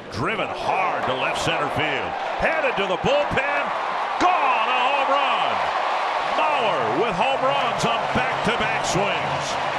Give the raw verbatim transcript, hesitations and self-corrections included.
driven hard to left center field. Headed to the bullpen. Gone, a home run. Mauer with home runs on back-to-back swings.